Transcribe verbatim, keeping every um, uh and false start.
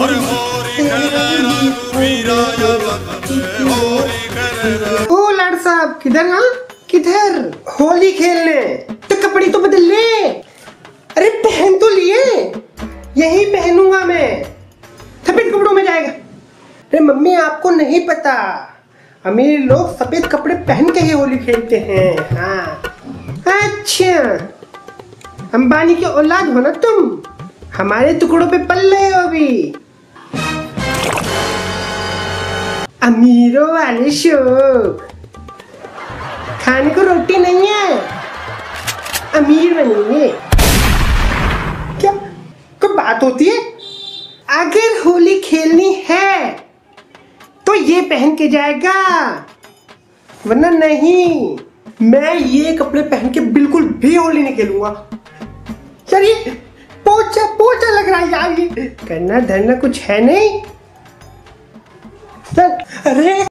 ओ लाड साहब किधर? हाँ किधर? होली खेलने तो कपड़े तो बदल ले। अरे पहन तो लिए, यही पहनूंगा मैं। सफेद कपड़ों में जाएगा? अरे मम्मी आपको नहीं पता, अमीर लोग सफेद कपड़े पहन के ही होली खेलते हैं। हाँ अच्छा, अंबानी की औलाद हो ना तुम, हमारे टुकड़ों पे पल रहे हो अभी। अमीरों वाले शौक, खाने को रोटी नहीं है, अमीर बनेंगे क्या? कोई बात होती है? अगर होली खेलनी है तो ये पहन के जाएगा, वरना नहीं। मैं ये कपड़े पहन के बिल्कुल भी होली नहीं खेलूंगा। यार ये पोचा पोचा लग रहा है यार, ये करना धरना कुछ है नहीं सर। अरे